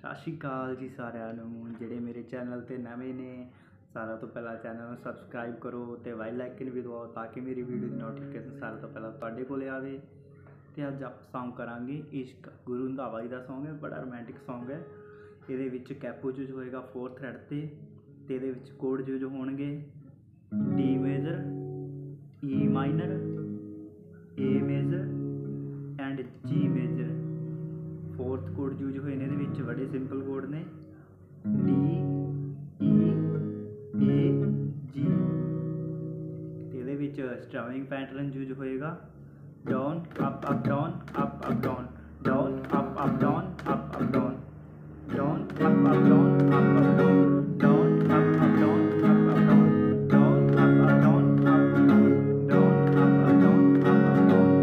ਸਤਿ ਸ਼੍ਰੀ ਅਕਾਲ ਜੀ ਸਾਰਿਆਂ ਨੂੰ ਜਿਹੜੇ ਮੇਰੇ ਚੈਨਲ 'ਤੇ ਨਵੇਂ ਨੇ। ਸਾਰਿਆਂ ਤੋਂ ਪਹਿਲਾਂ ਚੈਨਲ ਨੂੰ ਸਬਸਕ੍ਰਾਈਬ ਕਰੋ ਅਤੇ ਬੈਲ ਆਈਕਨ ਵੀ ਦਬਾਓ ਤਾਂ ਕਿ ਮੇਰੀ ਵੀਡੀਓ ਦੀ ਨੋਟੀਫਿਕੇਸ਼ਨ ਸਾਰਿਆਂ ਤੋਂ ਪਹਿਲਾਂ ਤੁਹਾਡੇ ਕੋਲ ਆਵੇ। ਅਤੇ ਅੱਜ ਆਪਾਂ ਸੌਂਗ ਕਰਾਂਗੇ ਇਸ਼ਕ। ਗੁਰੂ ਰੰਧਾਵਾ ਜੀ ਦਾ ਸੌਂਗ ਹੈ, ਬੜਾ ਰੋਮੈਂਟਿਕ ਸੌਂਗ ਹੈ। ਇਹਦੇ ਵਿੱਚ ਕੈਪੋ ਯੂਜ਼ ਹੋਏਗਾ 4th ਥਰੈਡ 'ਤੇ ਅਤੇ ਇਹਦੇ ਵਿੱਚ ਕੋਡ ਯੂਜ਼ ਹੋਣਗੇ D major, E minor, A major and G major. 4th ਕੋਡ ਯੂਜ਼ ਹੋਏ ਨੇ ਇਹਦੇ ਵਿੱਚ, ਬੜੇ ਸਿੰਪਲ ਕੋਡ ਨੇ ਡੀ, ਈ, ਏ, ਜੀ। ਇਹਦੇ ਵਿੱਚ ਸਟ੍ਰਮਿੰਗ ਪੈਟਰਨ ਯੂਜ਼ ਹੋਏਗਾ down up up down, up up down, down up up down, up up down, down up up down, up up down, down up up down, up up down, down up up down, up up down, down up up down, up up down.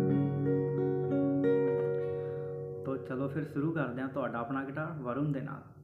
तो चलो फिर शुरू करते हैं ਤੁਹਾਡਾ ਆਪਣਾ guitar Varun ਦੇ ਨਾਲ।